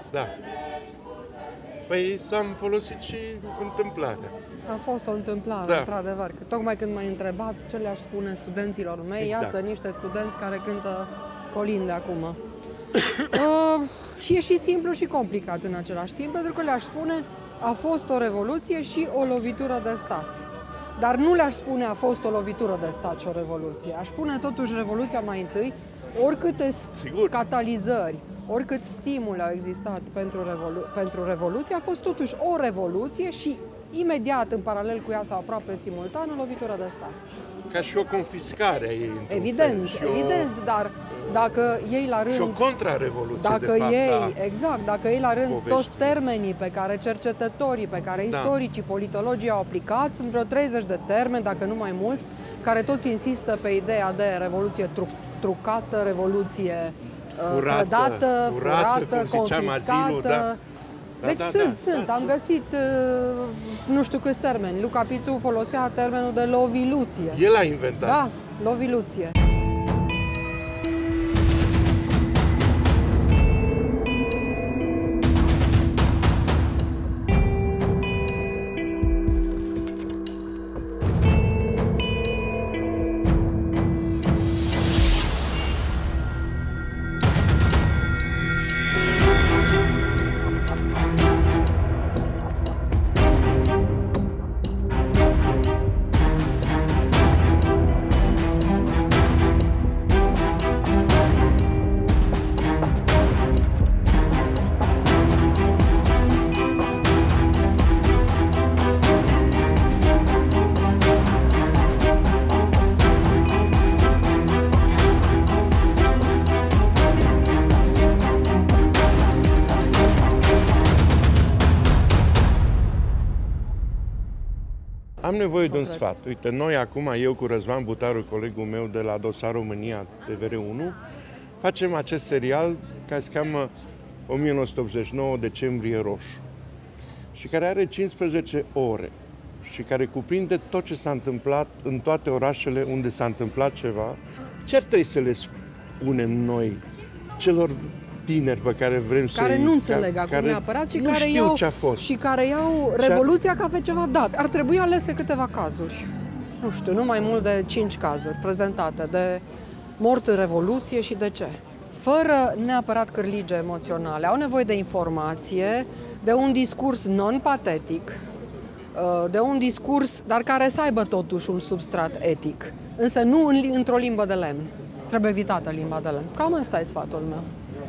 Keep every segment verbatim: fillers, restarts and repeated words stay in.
Da. Păi s-am folosit și întâmplarea. A fost o întâmplare, Da. într-adevăr. Că tocmai când m-ai întrebat ce le-aș spune studenților mei, Exact. iată niște studenți care cântă colinde acum. uh, și e și simplu și complicat în același timp, pentru că le-aș spune a fost o revoluție și o lovitură de stat. Dar nu le-aș spune a fost o lovitură de stat și o revoluție. Aș spune totuși revoluția mai întâi, oricâte Sigur. catalizări, oricât stimul au existat pentru, revolu- pentru revoluție, a fost totuși o revoluție și imediat, în paralel cu ea sau aproape simultan, o lovitură de stat. Ca și o confiscare a ei, într-un Evident, fel, și evident, o, dar dacă ei la rând... și o contrarevoluție, Dacă de fapt, ei, da. exact, dacă ei la rând Povești. toți termenii pe care cercetătorii, pe care Da. istoricii, politologii au aplicat, sunt vreo treizeci de termeni, dacă nu mai mult, care toți insistă pe ideea de revoluție tru- trucată, revoluție uh, Furată, trădată, furată, furată, cum ziceam, confiscată. azilul, da. Da, Deci da, sunt, da, sunt. da, Am sunt. găsit uh, nu știu câți termeni. Luca Pițu folosea termenul de loviluție. El a inventat. Da, loviluție. Am nevoie de un sfat. Uite, noi acum, eu cu Răzvan Butaru, colegul meu de la Dosar România T V R unu, facem acest serial care se cheamă o mie nouă sute optzeci și nouă Decembrie Roșu și care are cincisprezece ore și care cuprinde tot ce s-a întâmplat în toate orașele unde s-a întâmplat ceva. Ce ar trebui să le spunem noi celor tineri pe care vrem să Care nu înțeleg acum neapărat și nu care știu iau, ce a fost. și care iau revoluția ca pe ceva dat. Ar trebui alese câteva cazuri. Nu știu, nu mai mult de cinci cazuri prezentate de morți în Revoluție și de ce. Fără neapărat cârlige emoționale. Au nevoie de informație, de un discurs non-patetic, de un discurs, dar care să aibă totuși un substrat etic. Însă nu în, într-o limbă de lemn. Trebuie evitată limba de lemn. Cam ăsta e sfatul meu.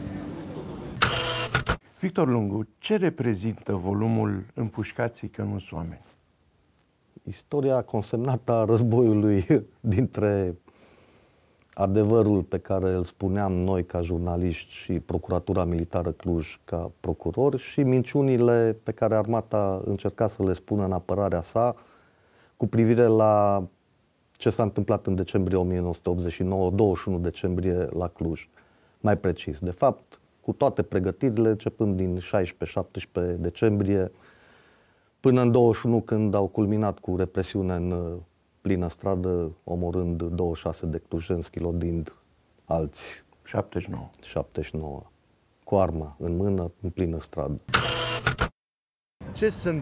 Victor Lungu, ce reprezintă volumul Împușcații că nu-s oameni? Istoria consemnată a războiului dintre adevărul pe care îl spuneam noi ca jurnaliști și Procuratura Militară Cluj ca procurori și minciunile pe care armata încerca să le spună în apărarea sa cu privire la ce s-a întâmplat în decembrie o mie nouă sute optzeci și nouă, douăzeci și unu decembrie la Cluj. Mai precis, de fapt, cu toate pregătirile, începând din șaisprezece șaptesprezece decembrie, până în douăzeci și unu, când au culminat cu represiune în plină stradă, omorând douăzeci și șase de clujeni, schilodind alți șaptezeci și nouă. șaptezeci și nouă, cu arma în mână, în plină stradă. Ce sunt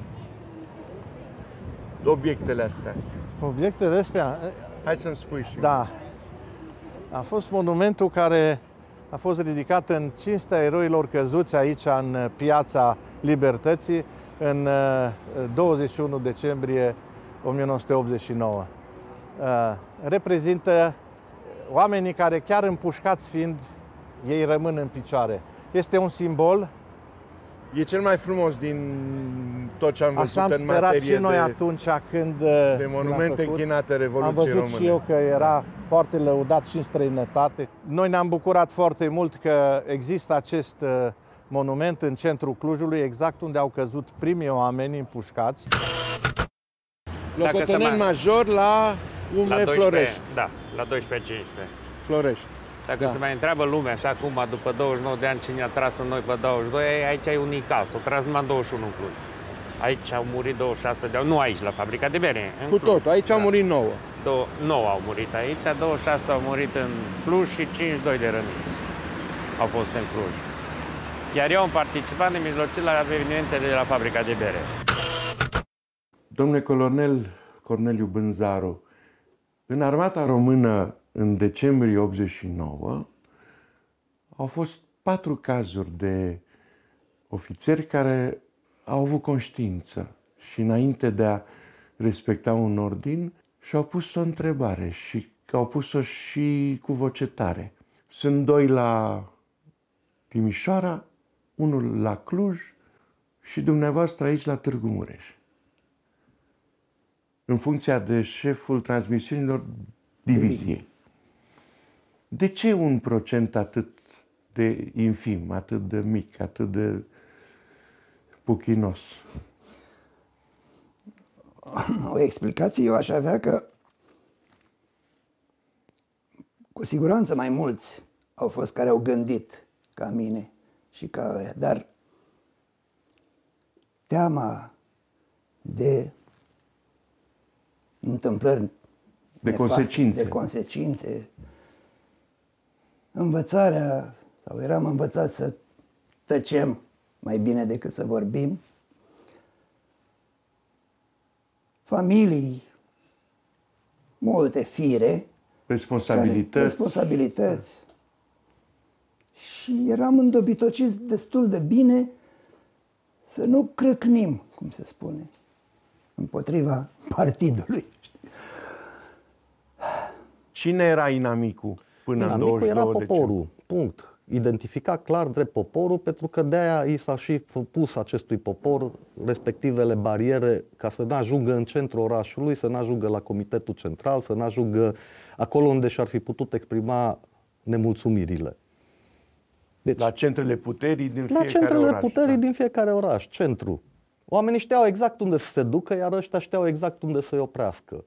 obiectele astea? Obiectele astea, Hai să-mi spui și da, a fost monumentul care a fost ridicat în cinstea eroilor căzuți aici în Piața Libertății în douăzeci și unu decembrie o mie nouă sute optzeci și nouă. Reprezintă oamenii care, chiar împușcați fiind, ei rămân în picioare. Este un simbol. E cel mai frumos din tot ce am văzut Așa am în sperat materie și noi de, atunci când de monumente închinate Revoluției Am văzut Române. și eu că era foarte lăudat și în străinătate. Noi ne-am bucurat foarte mult că există acest monument în centrul Clujului, exact unde au căzut primii oameni împușcați. Locotenent major la U M La E doisprezece, Florești. da, la doisprezece cincisprezece. Florești. Dacă Da. se mai întreabă lumea așa acum, după douăzeci și nouă de ani, cine a tras în noi pe douăzeci și doi, aici e unic caz. S-au tras numai în douăzeci și unu în Cluj. Aici au murit douăzeci și șase de ani, nu aici, la fabrica de bere. În Cu Cluj. tot, aici au Da. murit nouă. Două, nouă au murit aici, douăzeci și șase au murit în Cluj și cincizeci și doi de răniți au fost în Cluj. Iar eu am participat de mijlocit la evenimentele de la fabrica de bere. Domnule colonel Corneliu Bânzaru, în armata română, în decembrie optzeci și nouă, au fost patru cazuri de ofițeri care au avut conștiință și înainte de a respecta un ordin și-au pus o întrebare și au pus-o și cu voce tare. Sunt doi la Timișoara, unul la Cluj și dumneavoastră aici la Târgu Mureș. În funcția de șeful transmisiunilor diviziei. De ce un procent atât de infim, atât de mic, atât de puchinos? O explicație eu aș avea că cu siguranță mai mulți au fost care au gândit ca mine și ca ăia, dar teama de întâmplări De nefaste, consecințe. de consecințe, învățarea, sau eram învățați să tăcem mai bine decât să vorbim, familii, multe fire, Responsabilități. care, responsabilități. Și eram îndobitociți destul de bine să nu crâcnim, cum se spune, împotriva partidului. Cine era inamicul până în Inamicul douăzeci și era două poporul, decembrie? punct. Identifica clar drept poporul, pentru că de-aia i s-a și pus acestui popor respectivele bariere ca să n-ajungă în centrul orașului, să n-ajungă la Comitetul Central, să n-ajungă acolo unde și-ar fi putut exprima nemulțumirile. Deci, La centrele puterii din la fiecare centrele oraș. puterii da. din fiecare oraș, centru. Oamenii știau exact unde să se ducă, iar ăștia știau exact unde să-i oprească.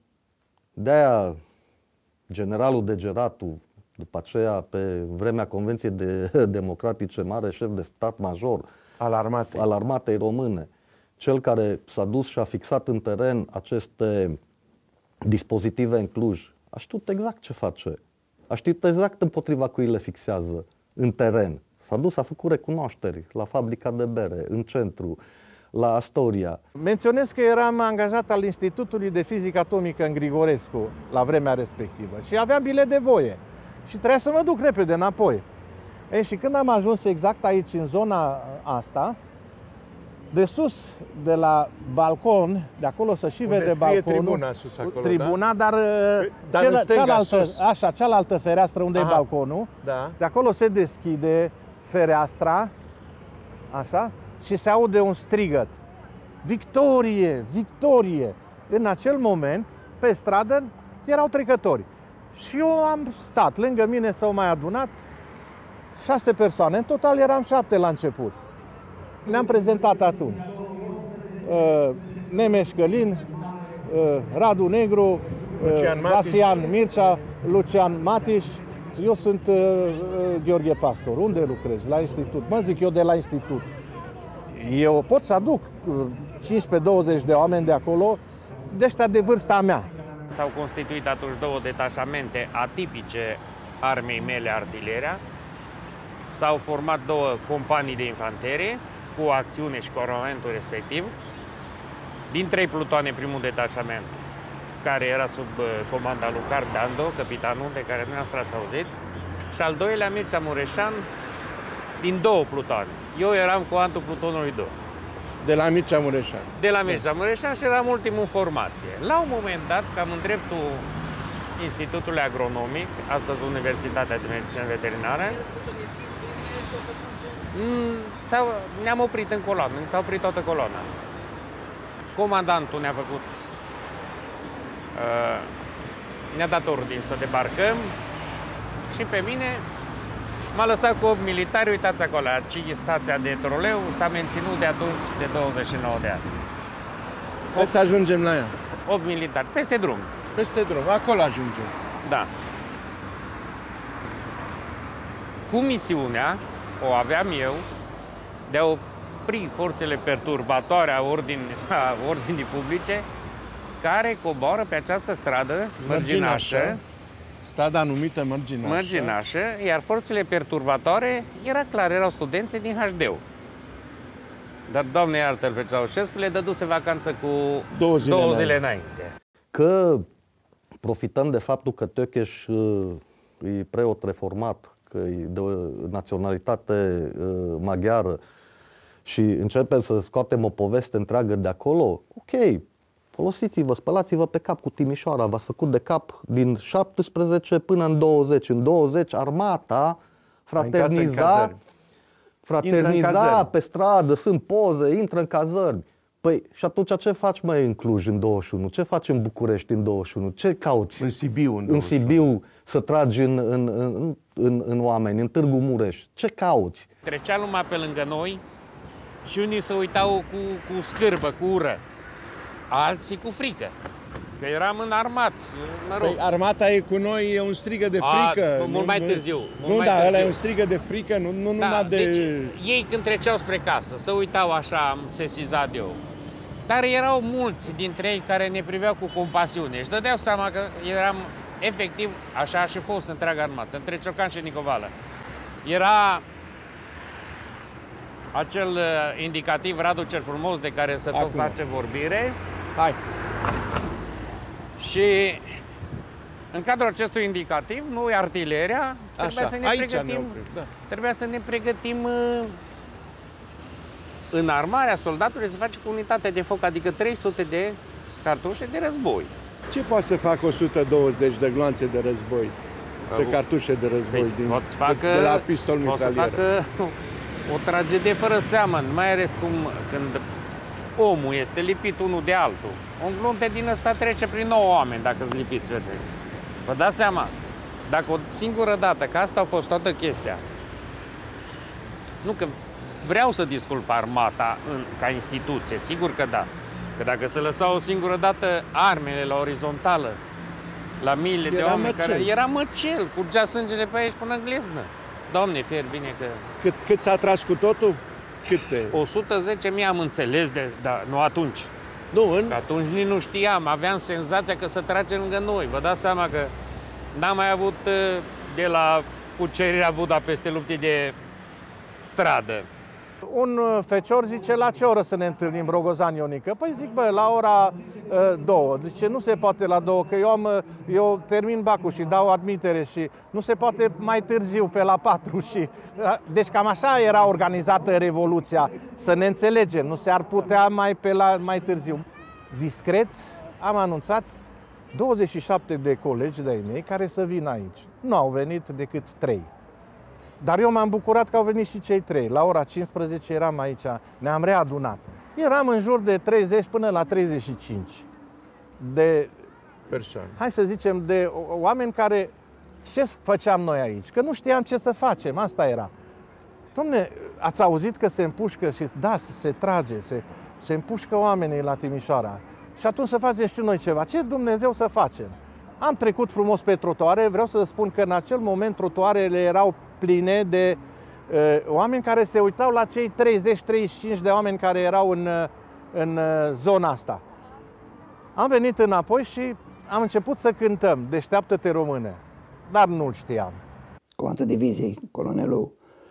De-aia generalul Degeratu, după aceea, pe vremea Convenției de Democratice, mare șef de stat major Al armatei. al armatei române, cel care s-a dus și a fixat în teren aceste dispozitive în Cluj, a știut exact ce face. A știut exact împotriva cui le fixează în teren. S-a dus, a făcut recunoașteri la fabrica de bere, în centru, la Astoria. Menționez că eram angajat al Institutului de Fizică Atomică în Grigorescu la vremea respectivă și aveam bilet de voie și trebuia să mă duc repede înapoi. Ei, și când am ajuns exact aici, în zona asta, de sus, de la balcon, de acolo să și Unde vede scrie balconul. tribuna sus acolo, Tribuna, da? dar, Dar cel, în stânga, cealaltă, sus. așa, cealaltă fereastră unde Aha. e balconul. Da. De acolo se deschide fereastra, așa, și se aude un strigăt. Victorie! Victorie! În acel moment, pe stradă, erau trecători. Și eu am stat, lângă mine s-au mai adunat șase persoane. În total eram șapte la început. Ne-am prezentat atunci. Uh, Nemeș Călin, uh, Radu Negru, uh, Lucian Matiș. Vasian Mircea, Lucian Matiș. Eu sunt uh, uh, Gheorghe Pastor. Unde lucrezi? La institut. Mă zic eu de la institut. Eu pot să aduc cincisprezece douăzeci de oameni de acolo, de ăștia de vârsta mea. S-au constituit atunci două detașamente atipice armei mele, artileria. S-au format două companii de infanterie cu acțiune și coronamentul respectiv. Din trei plutoane, primul detașament, care era sub comanda lui Carl Dando, capitanul de care dumneavoastră ați auzit, și al doilea, Mircea Mureșan, din două plutoane. Eu eram comandantul plutonului doi. De la Mircea Mureșan. De la Mircea Mureșan și eram ultimul în formație. La un moment dat, cam în dreptul Institutului Agronomic, astăzi Universitatea de Medicină Veterinară, ne-am oprit în coloană, s-a oprit toată coloana. Comandantul ne-a făcut, uh, ne-a dat ordin să debarcăm și pe mine m-a lăsat cu opt militari, uitați acolo, aici stația de troleu s-a menținut de atunci de douăzeci și nouă de ani. Hai să ajungem la ea. opt militari, peste drum. Peste drum, acolo ajungem. Da. Cu misiunea, o aveam eu, de a opri forțele perturbatoare a, ordin, a ordinii publice care coboară pe această stradă mărginașă, strada numită Mărginașă. Mărginașă, iar forțele perturbatoare, era clar, erau studenții din H D-ul. Dar, Doamne iartă-l pe Ceaușescu, le dăduse vacanță cu două zile, două zile înainte. Că profităm de faptul că Tökes uh, e preot reformat, că e de naționalitate uh, maghiară și începem să scoatem o poveste întreagă de acolo, ok, folosiți-vă, spălați-vă pe cap cu Timișoara, v-ați făcut de cap din șaptesprezece până în douăzeci. În douăzeci armata fraterniza, fraterniza pe stradă, sunt poze, intră în cazărmi. Păi și atunci ce faci mai în Cluj în douăzeci și unu? Ce faci în București în douăzeci și unu? Ce cauți? În Sibiu. În, în Sibiu să tragi în, în, în, în, în oameni, în Târgu Mureș. Ce cauți? Trecea lumea pe lângă noi și unii se uitau cu, cu scârbă, cu ură. Alții cu frică. Că eram înarmați, mă rog. Păi armata e cu noi, e un strigă de frică. A, mult mai târziu. Mult nu, mai da, târziu. ăla e un strigă de frică, nu, nu Da, numai de... deci, ei când treceau spre casă, se uitau așa, am sesizat eu. Dar erau mulți dintre ei care ne priveau cu compasiune. Și dădeau seama că eram efectiv, așa a și fost întreaga armată, între Ciocan și Nicovală. Era acel uh, indicativ Radu cel Frumos de care se tot Acum. face vorbire. Hai. Și în cadrul acestui indicativ, noi, artileria, trebuia Așa, să ne aici ne pregătim, oprim, da. trebuia să ne pregătim uh, înarmarea soldatului să face cu unitate de foc, adică trei sute de cartușe de război. Ce poate să facă o sută douăzeci de gloanțe de război? De cartușe de război Păi, din, pot să facă, de, de la pistol pot să mitralier. facă o tragedie fără seamăn, mai ales cum când omul este lipit unul de altul. Un glunte din ăsta trece prin nouă oameni dacă îți lipiți perfect. Vă dați seama? Dacă o singură dată, că asta a fost toată chestia. Nu că vreau să disculp armata în, ca instituție, sigur că da. Că dacă se lăsa o singură dată armele la orizontală, la miile de Era oameni măcel. care... Era măcel, curgea sângele pe aici până în gleznă. Doamne, fier bine că... Cât, cât s-a tras cu totul? Câte? o sută zece mii am înțeles, de, dar nu atunci. Nu, în... Că atunci nici nu știam, aveam senzația că se trage lângă noi. Vă dați seama că n-am mai avut de la cucerirea Budapeste lupte de stradă. Un fecior zice, la ce oră să ne întâlnim, Rogozan Ionică? Păi zic, bă, la ora uh, două. Zice, nu se poate la două, că eu, am, eu termin bacul și dau admitere și nu se poate mai târziu, pe la patru. Și, uh, deci cam așa era organizată Revoluția, să ne înțelegem, nu se ar putea mai, pe la, mai târziu. Discret am anunțat douăzeci și șapte de colegi de-ai mei care să vină aici. Nu au venit decât trei. Dar eu m-am bucurat că au venit și cei trei. La ora cincisprezece eram aici, ne-am readunat. Eram în jur de treizeci până la treizeci și cinci de persoane. Hai să zicem, de oameni care... Ce făceam noi aici? Că nu știam ce să facem, asta era. Dom'le, ați auzit că se împușcă și... Da, se trage, se, se împușcă oamenii la Timișoara. Și atunci să facem și noi ceva. Ce Dumnezeu să facem? Am trecut frumos pe trotuare, vreau să spun că în acel moment trotuarele erau pline de uh, oameni care se uitau la cei treizeci treizeci și cinci de oameni care erau în, în uh, zona asta. Am venit înapoi și am început să cântăm Deșteaptă-te române, dar nu-l știam. Comandantul diviziei, colonelul,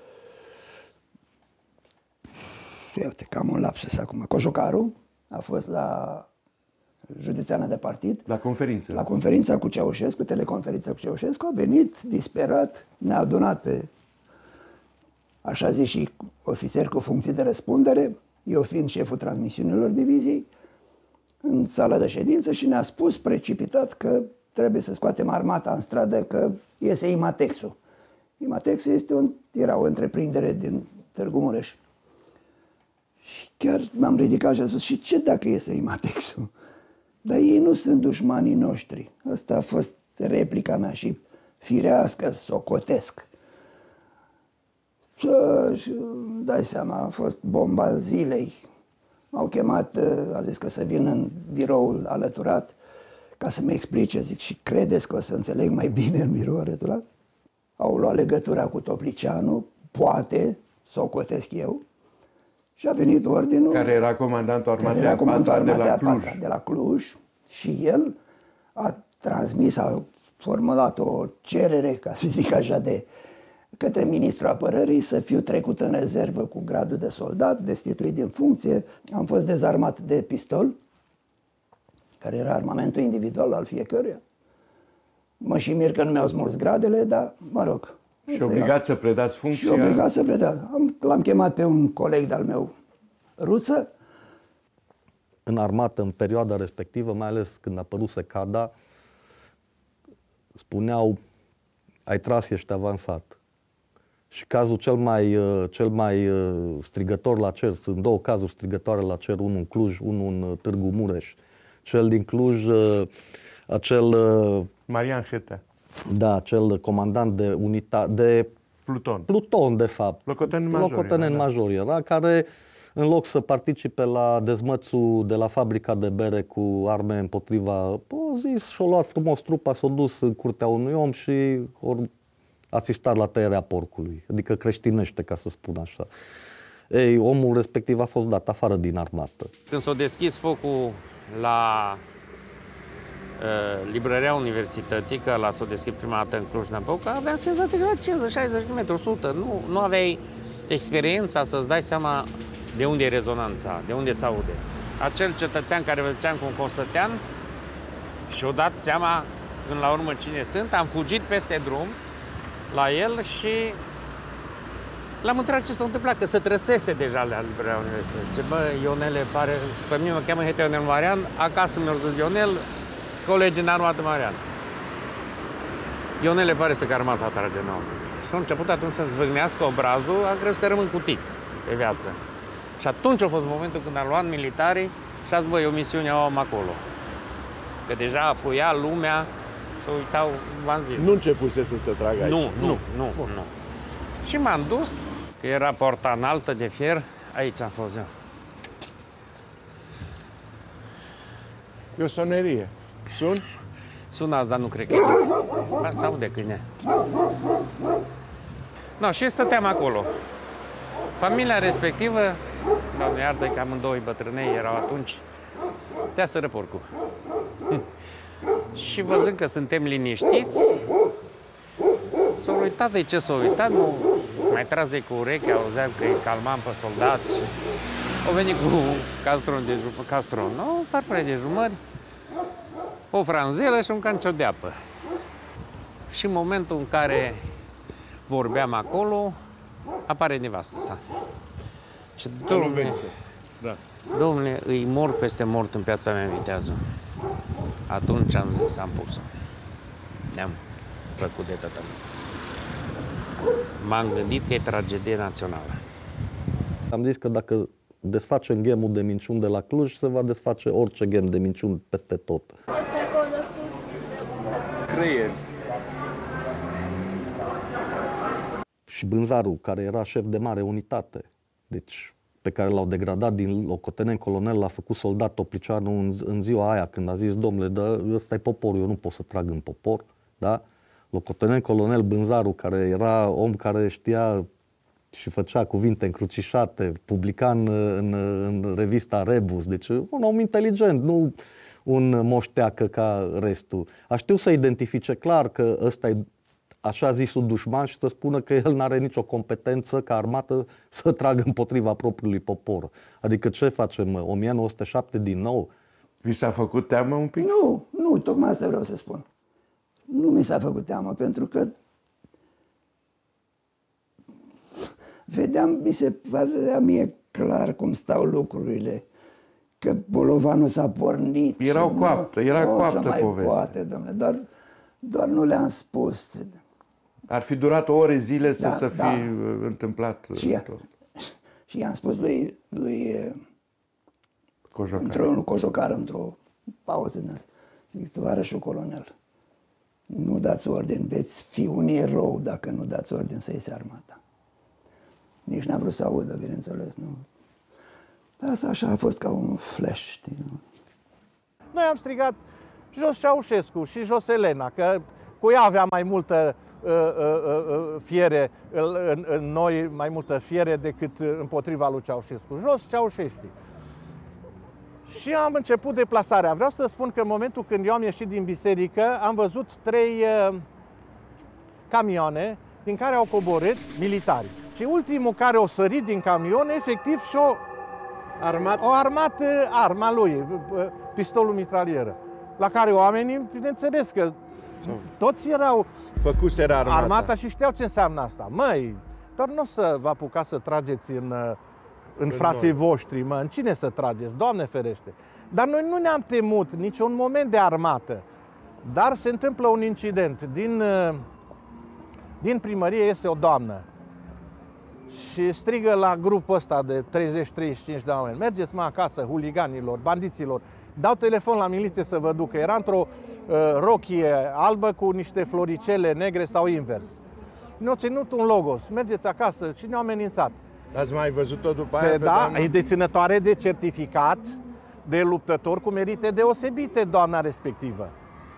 uite, cam un lapsus acum, Cojocaru, a fost la județeană de partid. La conferință. La conferința cu Ceaușescu, teleconferința cu Ceaușescu, a venit disperat, ne-a adunat pe, așa zis, și ofițeri cu funcții de răspundere, eu fiind șeful transmisiunilor diviziei, în sala de ședință și ne-a spus precipitat că trebuie să scoatem armata în stradă, că iese Imatexul. Imatexul este un, era o întreprindere din Târgu Mureș. Și chiar m-am ridicat și am spus, și ce dacă iese Imatexul? Dar ei nu sunt dușmanii noștri. Asta a fost replica mea și firească, socotesc. Și, și dai seama, a fost bomba zilei. M-au chemat, a zis că să vin în biroul alăturat ca să-mi explice. Zic, și credeți că o să înțeleg mai bine în biroul alăturat? Au luat legătura cu Toplicianu, poate, socotesc eu, și a venit ordinul. Care era comandantul armatei Care era comandantul a patra de armatei la a Cluj. patra de la Cluj și el a transmis, a formulat o cerere, ca să zic așa, de către ministrul apărării să fiu trecut în rezervă cu gradul de soldat, destituit din funcție. Am fost dezarmat de pistol, care era armamentul individual al fiecăruia. Mă și mir că nu mi-au smuls gradele, dar mă rog. Și obligat să predați funcția? Și obligat să predați. L-am chemat pe un coleg de-al meu, Ruță. În armată, în perioada respectivă, mai ales când a apărut secada, spuneau, ai tras, ești avansat. Și cazul cel mai, cel mai strigător la cer, sunt două cazuri strigătoare la cer, unul în Cluj, unul în Târgu Mureș. Cel din Cluj, acel... Marian Hetea. Da, acel comandant de unitate, de Pluton. Pluton, de fapt. Locotenent major. Locotenent era, major era, care în loc să participe la dezmățul de la fabrica de bere cu arme împotriva, a zis și-a luat frumos trupa, s-a dus în curtea unui om și a asistat la tăierea porcului. Adică creștinește, ca să spun așa. Ei, omul respectiv a fost dat afară din armată. Când s-a deschis focul la uh, librăria universității, că la s-a deschis prima dată în Cluj-Napoca, aveam senzația că la cincizeci șaizeci de metri, o sută. Nu, nu aveai experiența să-ți dai seama de unde e rezonanța, de unde se aude. Acel cetățean care vă ziceam cum Constătean și-a dat seama când la urmă cine sunt, am fugit peste drum la el și l-am întrebat ce s-a întâmplat, că se trăsese deja la librăria universității. Ce bă, Ionele, pare, pe mine mă cheamă Hete Ionel Marian, acasă mi-au zis Ionel, colegi în armată Marian. Ionele pare să că armata trage în om. Și a început atunci să-mi zvâgnească obrazul, am crezut că rămân cu tic pe viață. Și atunci a fost momentul când am luat militarii și a zis, bă, e o misiune, o am acolo. Că deja afuia lumea, să uitau, v-am zis. Nu începuse să se tragă aici. Nu, nu, nu, nu, nu. Și m-am dus, că era porta înaltă de fier, aici am fost eu. E o sonerie. Sun? Sunați, dar nu cred că e. Se aude câine. No, și stăteam acolo. Familia respectivă, Doamne iartă că amândoi bătrânei erau atunci, te-a sără porcul. Și văzând că suntem liniștiți, s-au uitat de ce s-au uitat, nu mai tras de cu urechea, auzeam că îi calmam pe soldați. Au venit cu castron de jumări, castron, nu, farfurie de jumări, o franzelă și un canciu de apă. Și în momentul în care vorbeam acolo, apare nevastă sa. Și domnule, da. domnule, îi mor peste mort în Piața Mea Viteazu. Atunci am zis, am pus-o. Ne-am plăcut de tătă. M-am gândit că e tragedie națională. Am zis că dacă desfacem gemul de minciuni de la Cluj, se va desface orice gem de minciuni peste tot. Creier. Și Bânzaru, care era șef de mare unitate, deci pe care l-au degradat din locotenent colonel, l-a făcut soldat Toplicianu în, în ziua aia, când a zis, domnule, dar ăsta e poporul, eu nu pot să trag în popor, da? Locotenent colonel Bânzaru, care era om care știa și făcea cuvinte încrucișate, publica în, în, în revista Rebus, deci un om inteligent, nu un moșteacă ca restul. A știut să identifice clar că ăsta e așa zisul dușman și să spună că el n-are nicio competență ca armată să tragă împotriva propriului popor. Adică ce facem? o mie nouă sute șapte din nou? Vi s-a făcut teamă un pic? Nu, nu, tocmai asta vreau să spun. Nu mi s-a făcut teamă, pentru că vedeam, mi se părea mie clar cum stau lucrurile, că bolovanul s-a pornit. Erau coaptă, era nu coaptă o să mai povestea. poate, domnule, doar, doar nu le-am spus. Ar fi durat ore zile să Da, se fi da. întâmplat Și, ea, tot. și i-am spus lui, lui Cojocar. într-o cojocar, într-o pauză din asta, zic, tovarășul colonel, nu dați ordin, veți fi un erou dacă nu dați ordin să iese armata. Nici n-a vrut să audă, bineînțeles, nu. Asta așa a fost ca un flash, știi, nu? Noi am strigat jos Ceaușescu și jos Elena, că cu ea avea mai multă uh, uh, uh, fiere în, în noi, mai multă fiere decât împotriva lui Ceaușescu. Jos Ceaușescu. Și am început deplasarea. Vreau să spun că în momentul când eu am ieșit din biserică, am văzut trei uh, camioane din care au coborât militari. Și ultimul care o sărit din camion, efectiv, și-o Armat. o armat uh, arma lui, uh, pistolul mitralieră. La care oamenii, bineînțeles că toți erau Făcuseră armata. armata și știau ce înseamnă asta. Măi, doar nu o să vă apucați să trageți în, în, în frații noi. voștri, mă, în cine să trageți, Doamne ferește. Dar noi nu ne-am temut niciun moment de armată. Dar se întâmplă un incident. Din, din primărie este o doamnă și strigă la grupul ăsta de treizeci treizeci și cinci de oameni: mergeți mă acasă, huliganilor, bandiților. Dau telefon la miliție să vă ducă. Era într-o uh, rochie albă cu niște floricele negre sau invers. Ne-au ținut un logo: mergeți acasă, și ne-au amenințat. Ați mai văzut-o după aia? Pe, Pe da, doamnă? e deținătoare de certificat de luptător cu merite deosebite, doamna respectivă.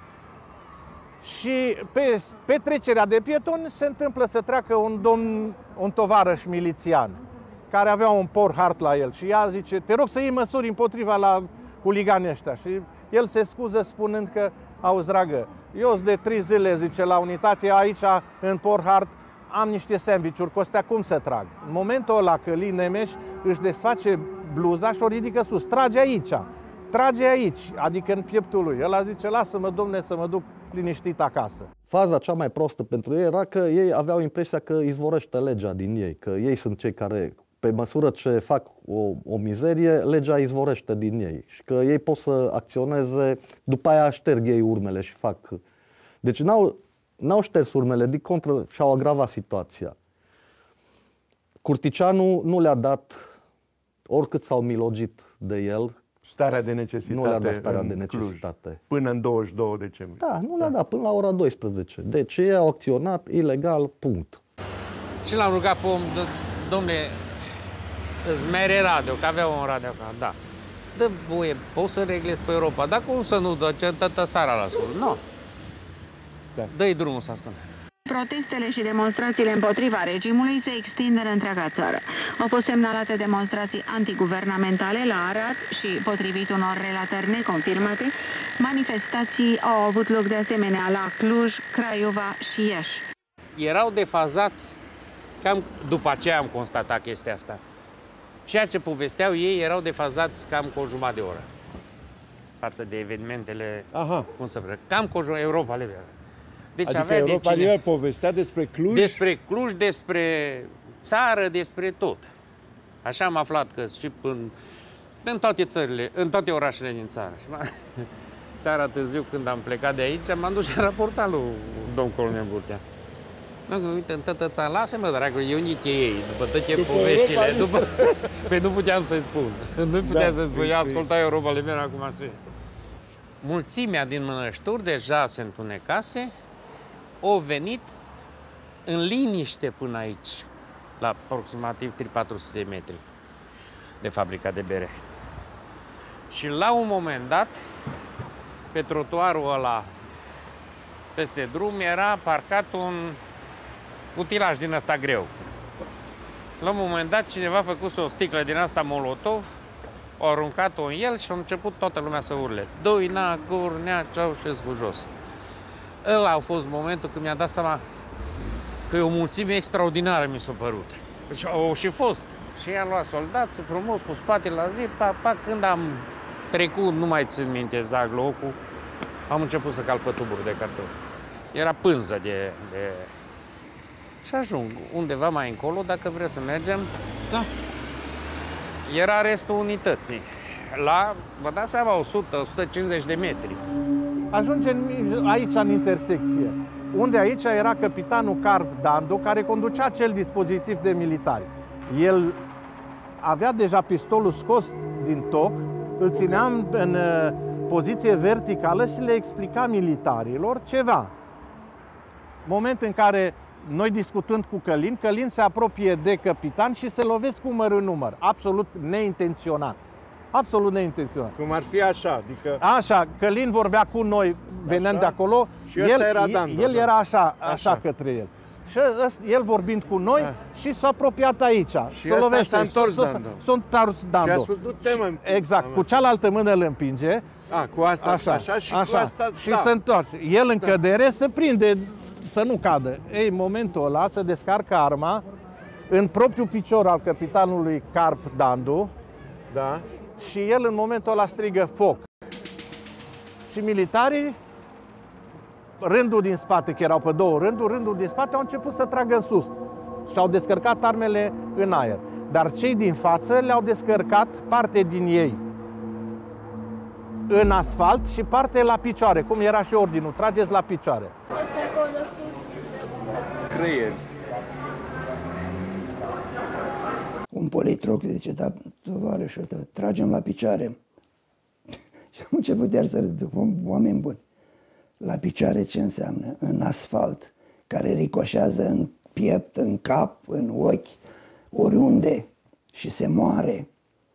Și pe petrecerea de pietoni se întâmplă să treacă un domn, un tovarăș milițian, care avea un porhart la el și ea zice: te rog să iei măsuri împotriva la huliganii ăștia. Și el se scuză spunând că: auzi, dragă, eu sunt de trei zile, zice, la unitate aici, în porhart, am niște sandvișuri, cu astea cum să trag? În momentul ăla Călin Nemeș își desface bluza și o ridică sus: trage aici, trage aici, adică în pieptul lui. Ăla zice: lasă-mă, domne, să mă duc liniștit acasă. Faza cea mai prostă pentru ei era că ei aveau impresia că izvorăște legea din ei, că ei sunt cei care, pe măsură ce fac o, o mizerie, legea izvorește din ei și că ei pot să acționeze, după aia șterg ei urmele și fac. Deci n-au, n-au șters urmele, din contră, și-au agravat situația. Curticianu nu le-a dat, oricât s-au milogit de el, Starea de necesitate. nu le-a dat starea în de Cluj, necesitate. până în douăzeci și doi decembrie. Da, nu le-a dat până la ora douăsprezece. Deci ei au acționat ilegal, punct. Și l-am rugat pe om: domne, îți mere radio, că avea un radio acolo, da. Dă voie, poți să reglezi pe Europa, dar cum să nu dă tătă sara la sol? Nu. Da. Dă-i drumul să asculte. Protestele și demonstrațiile împotriva regimului se extind în întreaga țară. Au fost semnalate demonstrații antiguvernamentale la Arad și, potrivit unor relatări neconfirmate, manifestații au avut loc de asemenea la Cluj, Craiova și Iași. Erau defazați, cam după aceea am constatat chestia asta. Ceea ce povesteau ei erau defazați cam cu o jumătate de oră față de evenimentele, Aha. cum să vreau, cam cu o jumătate, Europa Liberă. Deci Adică avea Europa de cine... Liberă povestea despre Cluj? Despre Cluj, despre țară, despre tot. Așa am aflat că și în, în toate țările, în toate orașele din țară. Și seara târziu, când am plecat de aici, m-am dus și raportat lui domn colonel Burtea. Nu, uite, în toată țara, lasă-mă, dragul, eu nici ei, după toate După poveștile, Europa, după... Păi nu puteam să-i spun. Nu puteam Da, să spun, păi, ia păi. asculta Europa Liberă acum așa. Mulțimea din Mănășturi deja se întunecase, au venit în liniște până aici, la aproximativ trei patru sute de metri de fabrica de bere. Și la un moment dat, pe trotuarul ăla, peste drum, era parcat un utilaj din ăsta greu. La un moment dat, cineva a făcut o sticlă din asta Molotov, a aruncat-o în el și a început toată lumea să urle: Doina, Gurnea, Ceaușescu jos. Ăla a fost momentul când mi-a dat seama că e o mulțime extraordinară, mi s-a părut. Deci au și fost. Și i-am luat soldați frumos, cu spatele la zi, pa, pa, când am trecut, nu mai țin minte exact locul, am început să calc pe tuburi de cartofi. Era pânză de, de... Și ajung undeva mai încolo, dacă vreți să mergem. Da. Era restul unității. La, vă dați seama, o sută - o sută cincizeci de metri. Ajungem aici, în intersecție, unde aici era capitanul Carp Dandu, care conducea acel dispozitiv de militari. El avea deja pistolul scos din toc, îl țineam în poziție verticală și le explica militarilor ceva. Moment în care noi discutând cu Călin, Călin se apropie de capitan și se lovesc umăr în număr, absolut neintenționat. Absolut neintenționat. Cum ar fi așa, adică... Așa, Călin vorbea cu noi, veneam Așa. de acolo, Și ăsta el, era Dandu, el da. era așa, așa, Așa. către el. Și el vorbind cu noi Da. și s-a apropiat aici. Și ăsta s-a întors Dando. S-a întors Dando. Și a spus, du-te, mă. Exact, cu cealaltă mână îl împinge. A, cu asta, așa, așa și așa, cu asta, și da. se întoarce. El în cădere se prinde să nu cadă. Ei, în momentul ăla se descarcă arma în propriul picior al capitanului Carp Dandu Da. și el în momentul ăla strigă foc. Și militarii, rândul din spate, că erau pe două rânduri, rândul din spate au început să tragă în sus și au descărcat armele în aer. Dar cei din față le-au descărcat parte din ei în asfalt și parte la picioare, cum era și ordinul, trageți la picioare. Creier. Un politroc zice, da, tovarășul tău, tragem la picioare. Și am început iar să râd, oameni buni. La picioare ce înseamnă? În asfalt, care ricoșează în piept, în cap, în ochi, oriunde și se moare.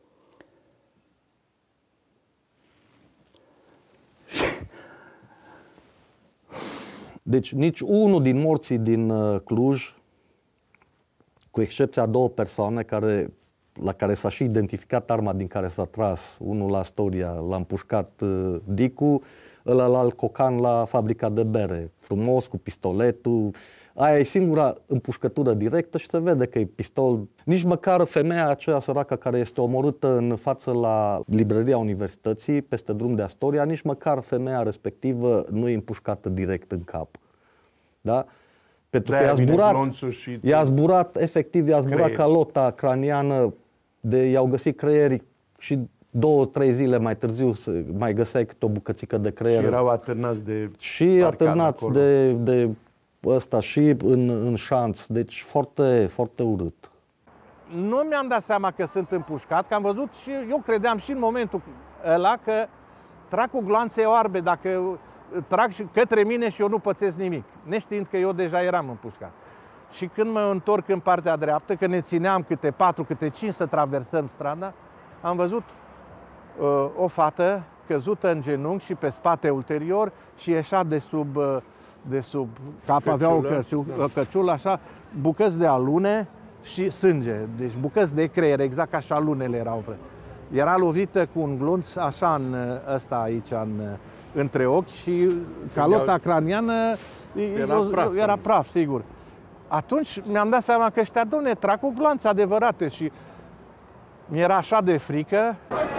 Deci nici unul din morții din uh, Cluj, cu excepția a două persoane care, la care s-a și identificat arma din care s-a tras, unul la Storia, l-a împușcat uh, Dicu, ălalt Cocan la fabrica de bere, frumos, cu pistoletul. Aia e singura împușcătură directă și se vede că e pistol. Nici măcar femeia aceea săracă care este omorâtă în față la librăria universității, peste drum de Astoria, nici măcar femeia respectivă nu e împușcată direct în cap. Da? Pentru că i-a zburat, și... i-a zburat, efectiv, i-a zburat creier. calota craniană, de, i-au găsit creieri și două, trei zile mai târziu mai găseai câte o bucățică de creier. Și erau atârnați de Și atârnați de, de ăsta și în, în șanț, deci foarte, foarte urât. Nu mi-am dat seama că sunt împușcat, că am văzut și eu credeam și în momentul ăla că trag cu gloanțe oarbe, dacă trag și către mine și eu nu pățesc nimic, neștiind că eu deja eram împușcat. Și când mă întorc în partea dreaptă, că ne țineam câte patru, câte cinci să traversăm strada, am văzut uh, o fată căzută în genunchi și pe spate ulterior și ieșea de sub, uh, de sub cap, căciulă, avea o, căciu, da. o căciulă, așa, bucăți de alune și sânge, deci bucăți de creier, exact ca și alunele erau. Era lovită cu un glonț așa în ăsta aici, în, între ochi și calota craniană era praf, era praf, sigur. Atunci mi-am dat seama că ăștia, dom'le, trag cu gloanțe adevărate și mi-era așa de frică.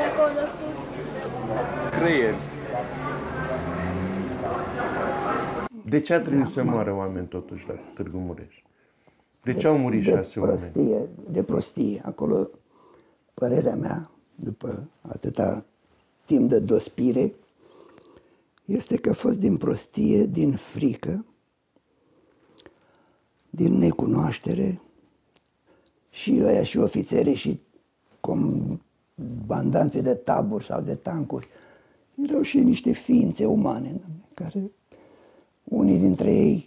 Creier. De ce a trebuit să moară oameni totuși la Târgu Mureș? De ce au murit șase oameni? De prostie. Acolo, părerea mea, după atâta timp de dospire, este că a fost din prostie, din frică, din necunoaștere și ăia și ofițerii și comandanții de taburi sau de tancuri erau și niște ființe umane, care unii dintre ei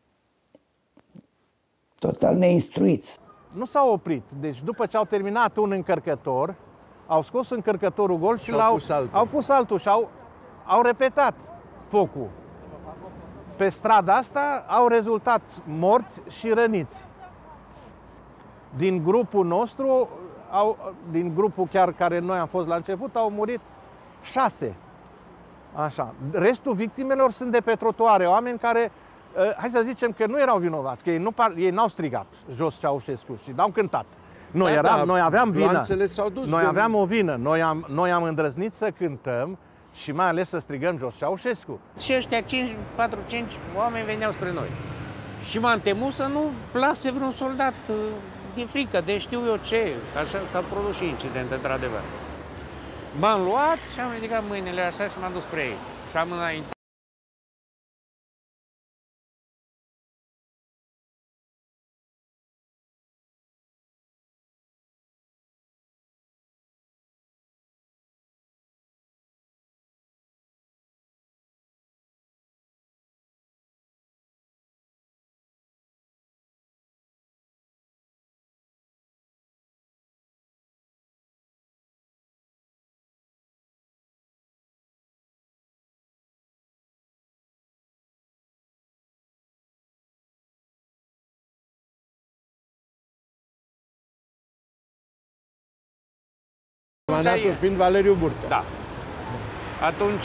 total neinstruiți. Nu s-au oprit. Deci după ce au terminat un încărcător, au scos încărcătorul gol și, și l-au pus altul. au pus altul și au, au repetat focul. Pe strada asta au rezultat morți și răniți. Din grupul nostru, au, din grupul chiar care noi am fost la început, au murit șase. Așa. Restul victimelor sunt de pe trotuare, oameni care, uh, hai să zicem că nu erau vinovați, că ei, nu, ei n-au strigat jos Ceaușescu și n-au cântat. Noi, Da, eram, da, noi aveam vină. gloanțele s-au dus Noi de- aveam o vină. Noi am, noi am îndrăznit să cântăm și mai ales să strigăm jos Ceaușescu. Și ăștia cinci, patru, cinci oameni veneau spre noi. Și m-am temut să nu plase vreun soldat uh, din frică, de știu eu ce. Așa s-a produs și incident, într-adevăr. M-am luat și am ridicat mâinile așa și m-am dus spre ei. Și am înainte. Comandantul fiind Valeriu Burtea. Da. Atunci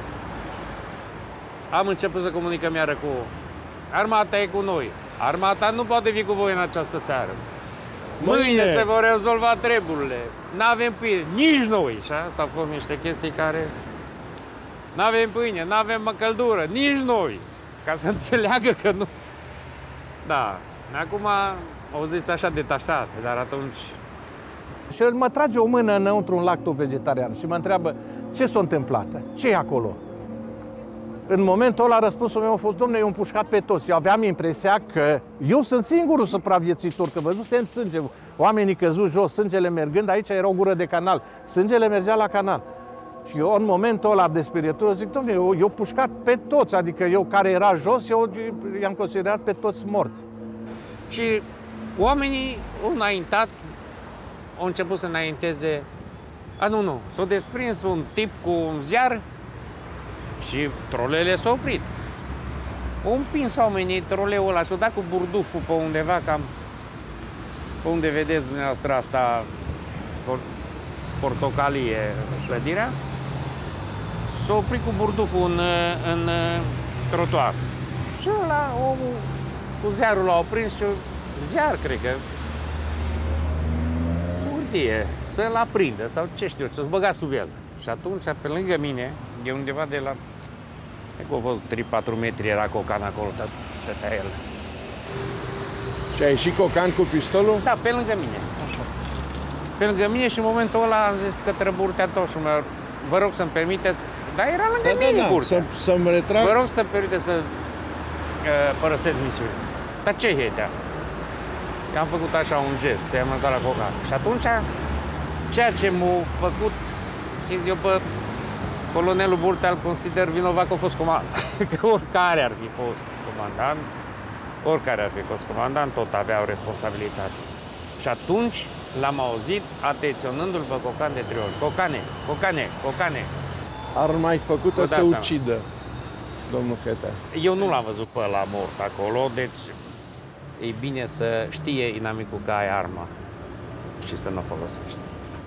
am început să comunicăm iară cu armata e cu noi. Armata nu poate fi cu voi în această seară. Mâine, Mâine se vor rezolva treburile. N-avem pâine, nici noi. Și asta au fost niște chestii care... N-avem pâine, n-avem căldură, nici noi. Ca să înțeleagă că nu... Da. Acum au zis așa detașate, dar atunci... Și el mă trage o mână înăuntru un lactul vegetarian și mă întreabă ce s-a întâmplat, ce e acolo? În momentul ăla răspunsul meu a fost, dom'le, eu am pușcat pe toți. Eu aveam impresia că eu sunt singurul supraviețuitor, că văzusem sânge, oamenii căzuți jos, sângele mergând, aici era o gură de canal, sângele mergea la canal. Și eu în momentul ăla de spirietură zic, dom'le, eu, eu pușcat pe toți, adică eu care era jos, eu i-am considerat pe toți morți. Și oamenii au înaintat, au început să înainteze. A, nu, nu, s-a desprins un tip cu un ziar și trolele s-au oprit. Au împins oamenii troleul ăla și-au dat cu burduful pe undeva, cam pe unde vedeți dumneavoastră asta, portocalie, clădirea. S-a oprit cu burduful în, în trotuar. Și ăla, omul cu ziarul l-a oprins și ziar, cred că, hârtie, să-l aprindă sau ce știu, să-l băga sub el. Și atunci, pe lângă mine, de undeva de la, cred că au fost trei patru metri, era Cocan acolo, stătea el. Și a ieșit Cocan cu pistolul? Da, pe lângă mine, așa. Pe lângă mine și în momentul ăla am zis către Burtea Toșul, vă rog să-mi permiteți, dar era lângă da, mine da, Burtea. Să, să-mi retrag? Vă rog să-mi permiteți să uh, părăsesc misiunea. Dar ce e de I-am făcut așa un gest, i-am mâncat la Cocan. Și atunci, ceea ce m-a făcut, eu pe colonelul Burtea îl consider vinovat că a fost comandant. Că oricare ar fi fost comandant, oricare ar fi fost comandant, tot avea o responsabilitate. Și atunci l-am auzit atenționându-l pe Cocan de trei ori. Cocane, Cocane, Cocane. Ar mai făcut-o să seama. ucidă, domnul Hetea. Eu nu l-am văzut pe ăla mort acolo, deci e bine să știe inamicul că ai arma și să nu o folosești.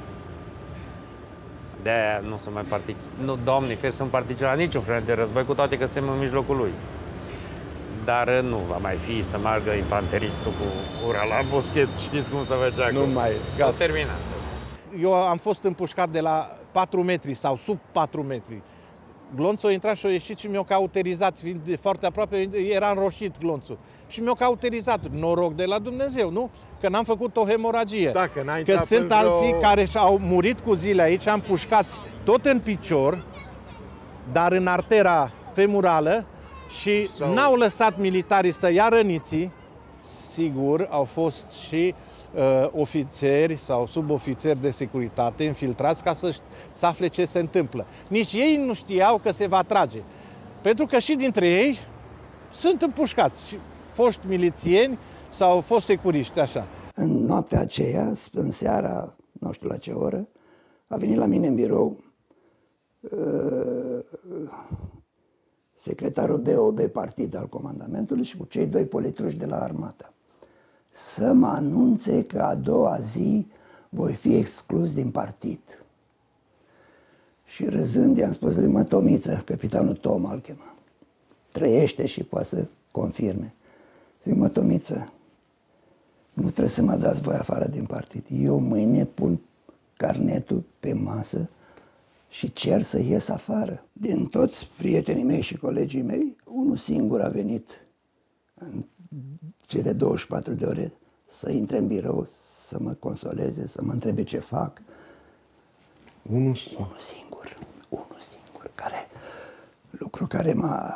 De-aia nu să mai particip. Nu, Doamne, fer să nu particip la niciun fel de război, cu toate că suntem în mijlocul lui. Dar nu va mai fi să meargă infanteristul cu ura la boschet, știți cum să făcea acum. Nu mai, S-a terminat. Eu am fost împușcat de la patru metri sau sub patru metri. Glonțul a intrat și a ieșit și mi-a cauterizat, fiind de foarte aproape, era înroșit glonțul. Și mi-a cauterizat, noroc de la Dumnezeu, nu? Că n-am făcut o hemoragie. Da, că n-ai că sunt vreo... alții care și-au murit cu zile aici, am pușcați tot în picior, dar în artera femurală și sau... n-au lăsat militarii să ia răniții. Sigur, au fost și uh, ofițeri sau subofițeri de securitate infiltrați ca să, să afle ce se întâmplă. Nici ei nu știau că se va trage. Pentru că și dintre ei sunt împușcați, foști milițieni sau foști securiști, așa. În noaptea aceea, în seara, nu știu la ce oră, a venit la mine în birou uh, secretarul B O B partid al comandamentului și cu cei doi politruși de la armată. Să mă anunțe că a doua zi voi fi exclus din partid. Și râzând i-am spus lui mă, Tomiță, capitanul Tom îl chema, trăiește și poate să confirme. Zic, mă, Tomiță, nu trebuie să mă dați voi afară din partid. Eu mâine pun carnetul pe masă și cer să ies afară. Din toți prietenii mei și colegii mei, unul singur a venit în cele douăzeci și patru de ore să intre în birou, să mă consoleze, să mă întrebe ce fac. Unul, unul singur, unul singur, care, lucru care m-a...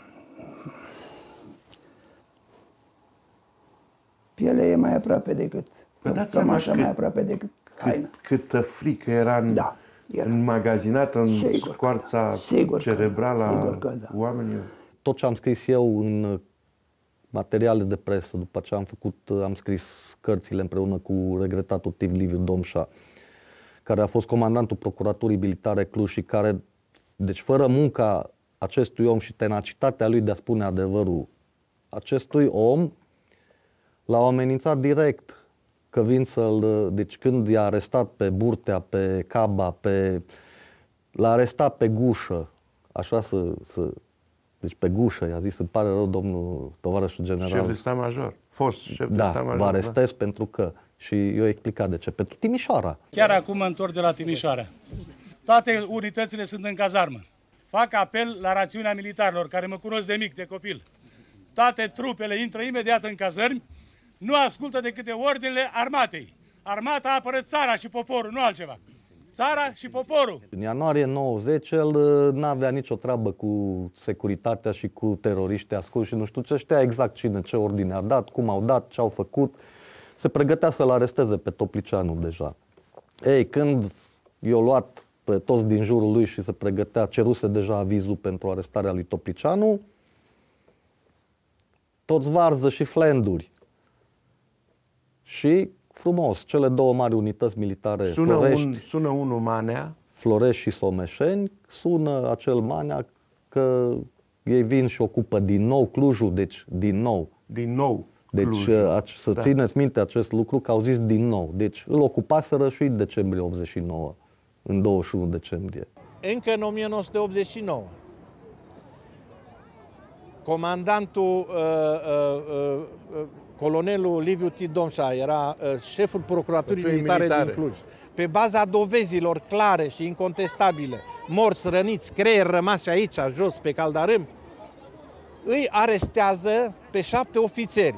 Pielea e mai aproape decât, cam așa mai aproape decât haina. Cât, câtă frică era, în, da, era înmagazinată în sigur scoarța sigur cerebrală a da. oamenilor. Tot ce am scris eu în materiale de presă, după ce am făcut, am scris cărțile împreună cu regretatul Tiv Liviu Domșa, care a fost comandantul Procuraturii Militare Cluj și care, deci fără munca acestui om și tenacitatea lui de a spune adevărul acestui om, l-au amenințat direct că vin să-l... Deci când i-a arestat pe Burtea, pe Caba, pe... l-a arestat pe Gușă, așa să... să deci pe Gușă, i-a zis, îmi pare rău, domnul tovarășul general. Șef de stat major, fost șef de Da, stat major. vă arestez da. pentru că... Și eu explicat de ce. Pentru Timișoara. Chiar acum mă întorc de la Timișoara. Toate unitățile sunt în cazarmă. Fac apel la rațiunea militarilor, care mă cunosc de mic, de copil. Toate trupele intră imediat în cazărmi, nu ascultă decât de ordinele armatei. Armata apără țara și poporul, nu altceva. Țara și poporul. În ianuarie nouăzeci, el n-avea nicio treabă cu securitatea și cu teroriștii ascunși și nu știu ce, știa exact cine, ce ordine a dat, cum au dat, ce au făcut. Se pregătea să-l aresteze pe Toplicianu deja. Ei, când i-au luat pe toți din jurul lui și se pregătea, ceruse deja avizul pentru arestarea lui Toplicianu, toți varză și flenduri. Și frumos, cele două mari unități militare, Sună, Florești, un, sună unul Manea. Florești și Someșeni, sună acel Manea că ei vin și ocupă din nou Clujul, deci din nou. Din nou. Deci Clujul. să Da. țineți minte acest lucru, că au zis din nou. Deci îl ocupaseră și în decembrie optzeci și nouă, în douăzeci și unu decembrie. Încă în o mie nouă sute optzeci și nouă, comandantul, uh, uh, uh, colonelul Liviu T. Domșa, era uh, șeful procuraturii militare, militare din Cluj. Pe baza dovezilor clare și incontestabile, morți, răniți, creieri rămași aici, jos, pe Caldarâm, îi arestează pe șapte ofițeri.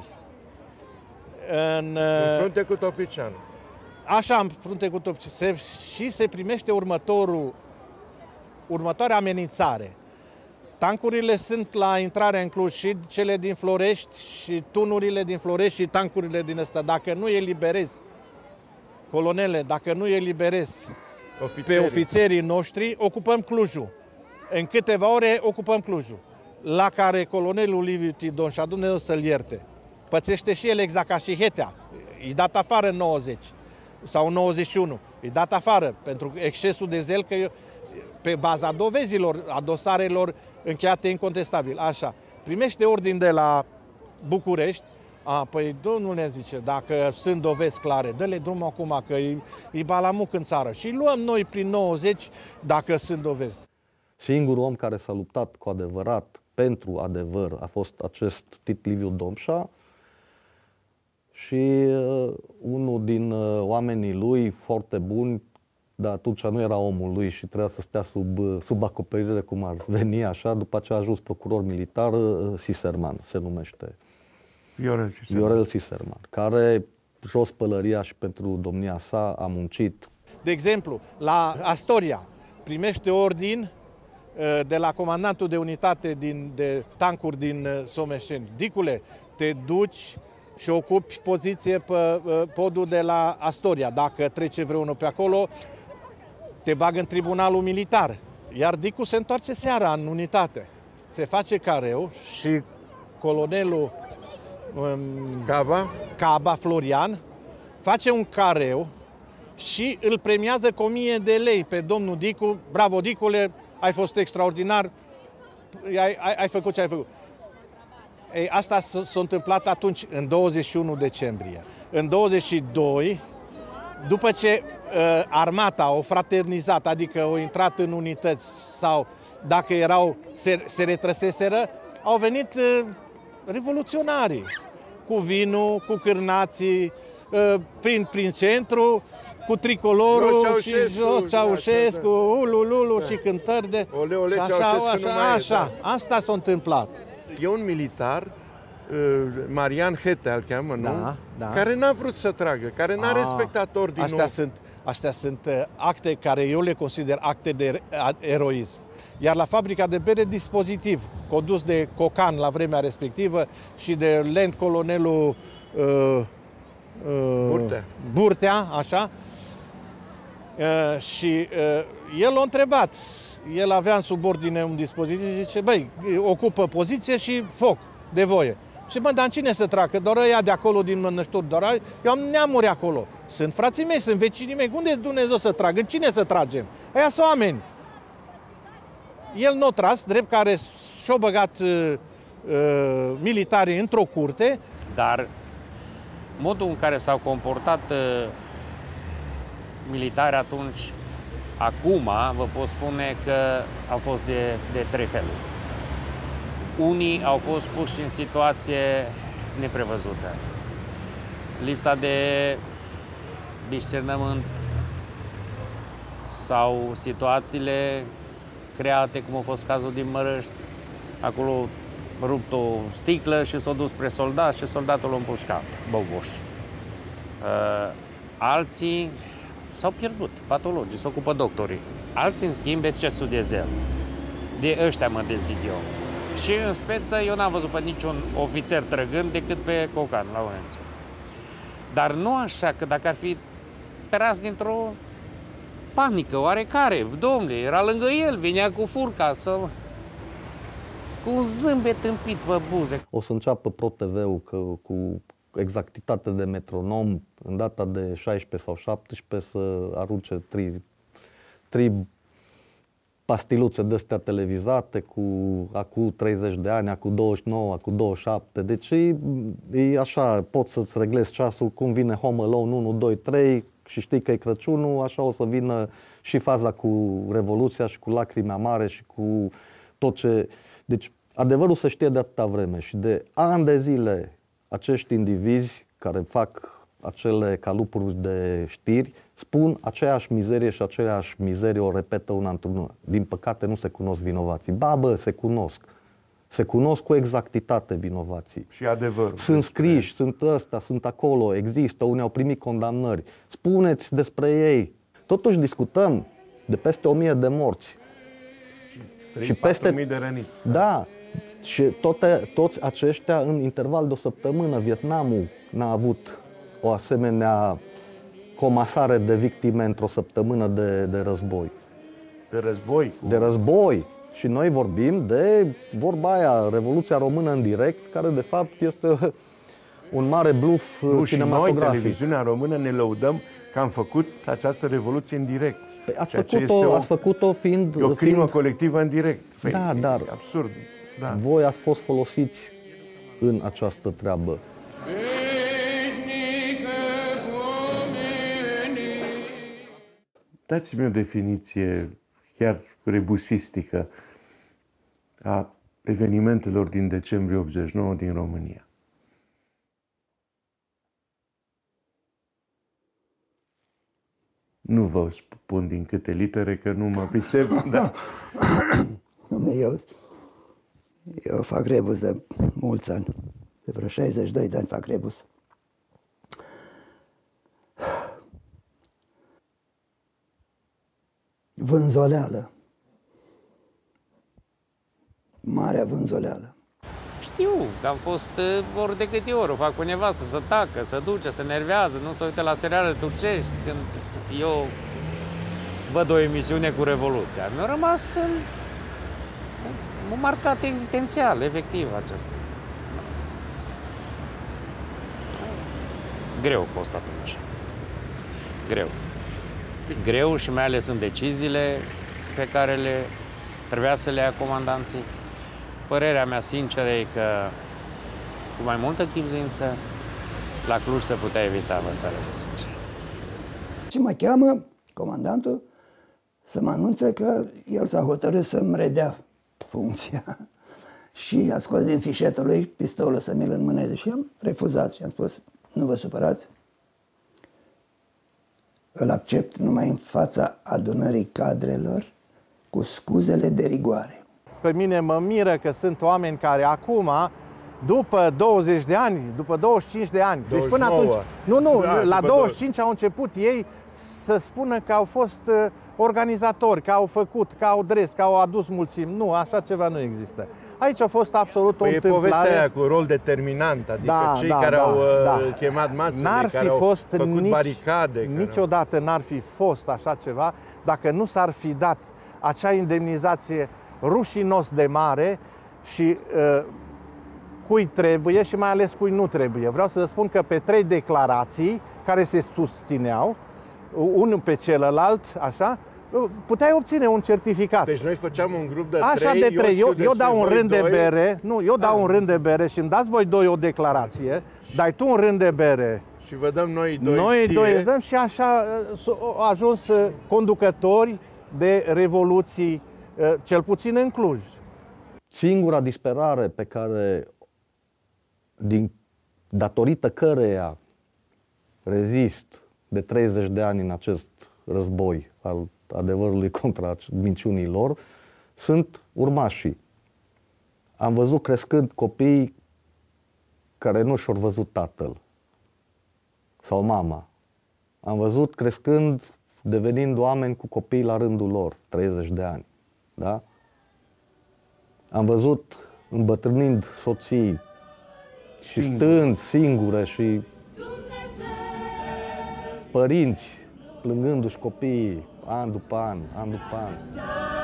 În, În frunte cu Toplicianu. Așa, în frunte cu Toplicianu. Și se primește următorul, următoarea amenințare. Tancurile sunt la intrarea în Cluj, și cele din Florești, și tunurile din Florești, și tancurile din ăsta. Dacă nu eliberezi, colonele, dacă nu eliberezi Ofițerii. pe ofițerii noștri, ocupăm Clujul. În câteva ore ocupăm Clujul. La care colonelul Liviu T. Domșa, Dumnezeu să-l ierte, pățește și el exact ca și Hetea. E dat afară în nouăzeci sau în nouăzeci și unu. E dat afară pentru excesul de zel, că pe baza dovezilor, a dosarelor încheiate incontestabil. Așa. Primește ordin de la București. A, păi, domnule, zice, dacă sunt dovezi clare, dă-le drumul acum, că e, e balamuc în țară. Și luăm noi prin nouăzeci dacă sunt dovezi. Singurul om care s-a luptat cu adevărat pentru adevăr a fost acest Tit Liviu Domșa și uh, unul din uh, oamenii lui foarte buni, dar atunci nu era omul lui și trebuia să stea sub, uh, sub acoperire, cum ar veni așa, după ce a ajuns procuror militar, uh, Siserman se numește. Viorel Siserman. Viorel Siserman, care jos pălăria și pentru domnia sa a muncit. De exemplu, la Astoria primește ordin de la comandantul de unitate din, de tancuri din Someșeni. Dicule, te duci și ocupi poziție pe podul de la Astoria. Dacă trece vreunul pe acolo, te bagă în tribunalul militar. Iar Dicu se întoarce seara în unitate. Se face careu și colonelul um, Caba? Caba Florian face un careu și îl premiază cu o mie de lei pe domnul Dicu. Bravo, Dicule, ai fost extraordinar, ai, ai, ai făcut ce ai făcut. Ei, asta s-a întâmplat atunci, în douăzeci și unu decembrie. În douăzeci și doi, după ce uh, armata a fraternizat, adică au intrat în unități sau dacă erau, se, se retrăseseră, au venit uh, revoluționarii, cu vinul, cu cârnații, uh, prin, prin centru, cu tricolorul Jos și Ceaușescu, jos Ceaușescu, ulululu Da. și cântări de... Ole, ole, și așa, Ceaușescu așa, nu mai e, așa, da. asta s-a întâmplat. E un militar, uh, Marian Hetea îl cheamă, nu? Da, da. Care n-a vrut să tragă, care n-a Ah, respectat ordinul. Astea sunt, astea sunt uh, acte care eu le consider acte de eroism. Iar la fabrica de bere, dispozitiv condus de Cocan la vremea respectivă și de lent colonelul uh, uh, Burtea. Burtea, așa. Uh, și uh, el a întrebat, el avea în subordine un dispozitiv și zice, băi, ocupă poziție și foc de voie. Și mă, dar în cine să tragă? Doar ăia de acolo din Mănășturi, doar ăia? Eu am neamuri acolo. Sunt frații mei, sunt vecinii mei. Unde Dumnezeu să tragă? În cine să tragem? Ăia sunt oameni. El nu a tras, drept care și-a băgat uh, uh, militarii într-o curte. Dar Modul în care s-au comportat uh, militari atunci, acum, vă pot spune că au fost de, de trei feluri. Unii au fost puși în situație neprevăzută. Lipsa de discernământ sau situațiile create, cum a fost cazul din Mărăști, acolo a rupt o sticlă și s-a dus spre soldat și soldatul l-a împușcat, Bogoș. Uh, alții s-au pierdut, patologii, se ocupă doctorii. Alții, în schimb, excesul de zel. De ăștia mă dezic eu. Și în speță, eu n-am văzut pe niciun ofițer trăgând decât pe Cocan, la Laurențiu. Dar nu așa, că dacă ar fi peras dintr-o panică oarecare, domnule, era lângă el, venea cu furca, să... cu un zâmbet împit pe buze. O să înceapă Pro T V-ul că, cu exactitate de metronom, în data de șaisprezece sau șaptesprezece, să arunce trei, trei pastiluțe de-astea televizate cu acum treizeci de ani, acum douăzeci și nouă, acum douăzeci și șapte. Deci e, e așa, poți să-ți reglezi ceasul cum vine Home Alone unu, doi, trei și știi că e Crăciunul, așa o să vină și faza cu Revoluția și cu Lacrimea Mare și cu tot ce... Deci adevărul se știe de atâta vreme și de ani de zile acești indivizi care fac acele calupuri de știri spun aceeași mizerie și aceeași mizerie o repetă una într-una. Din păcate nu se cunosc vinovații. Ba, bă, se cunosc. Se cunosc cu exactitate vinovații. Și adevărul. Sunt scriși, sunt ăsta, sunt acolo, există, unii au primit condamnări. Spuneți despre ei. Totuși discutăm de peste o mie de morți. Și peste mii de răniți. Da. Și toate, toți aceștia în interval de o săptămână. Vietnamul n-a avut o asemenea comasare de victime într-o săptămână de, de război. De război? De război. Și noi vorbim de vorba aia, Revoluția Română în direct, care de fapt este un mare bluf nu, cinematografic. Și noi, televiziunea română, ne lăudăm că am făcut această revoluție în direct. Păi ați făcut-o, ați făcut-o fiind... E o crimă fiind... colectivă în direct. Păi, da, dar absurd. Da. Voi ați fost folosiți în această treabă. Dați-mi o definiție chiar rebusistică a evenimentelor din decembrie optzeci și nouă din România. Nu vă spun din câte litere, că nu mă pricep, dar... Eu, eu fac rebus de mulți ani. De vreo șaizeci și doi de ani fac rebus. Vânzoleală. Marea vânzoleală. Știu că am fost ori de câte ori, o fac cu nevastă, să tacă, să duce, să nervează, nu să uite la seriale turcești. Când eu văd o emisiune cu Revoluția, mi-a rămas în... m-a marcat existențial, efectiv, acesta. Greu a fost atunci. Greu. Greu și mai ales în deciziile pe care le trebuia să le ia comandanții. Părerea mea sinceră e că cu mai multă chipzuință la Cluj se putea evita vărsarea de sânge. Și mă cheamă comandantul să mă anunțe că el s-a hotărât să-mi redea funcția. Și a scos din fișetul lui pistolul să mi-l înmâneze și am refuzat și am spus, nu vă supărați, îl accept numai în fața adunării cadrelor cu scuzele de rigoare. Pe mine mă miră că sunt oameni care acum, după douăzeci de ani, după douăzeci și cinci de ani, douăzeci și deci până nouă. atunci, nu, nu, Da, la după douăzeci și cinci au început ei să spună că au fost uh, organizatori, că au făcut, că au dres, că au adus mulțimi. Nu, așa ceva nu există. Aici a fost absolut păi o e întâmplare. povestea aia cu rol determinant, adică Da, cei da, care da, au da. chemat masele, N-ar fi care au fost făcut nici, baricade. Niciodată n-ar fi fost așa ceva dacă nu s-ar fi dat acea indemnizație rușinos de mare și uh, cui trebuie și mai ales cui nu trebuie. Vreau să vă spun că pe trei declarații care se susțineau, unul pe celălalt, așa, puteai obține un certificat. Deci noi făceam un grup de Așa trei, de trei. Eu, eu dau un rând doi. de bere, nu, eu dau Ah. un rând de bere și îmi dați voi doi o declarație, dai tu un rând de bere Și vă dăm noi doi Noi ție. doi îți dăm și așa au ajuns conducători de revoluții, cel puțin în Cluj. Singura disperare pe care, din, datorită căreia rezist de treizeci de ani în acest război al adevărului contra minciunilor, sunt urmașii. Am văzut crescând copii care nu și-au văzut tatăl sau mama. Am văzut crescând, devenind oameni cu copii la rândul lor, treizeci de ani. Da? Am văzut îmbătrânind soții și stând singure și părinți plângându-și copiii an după an, an după an.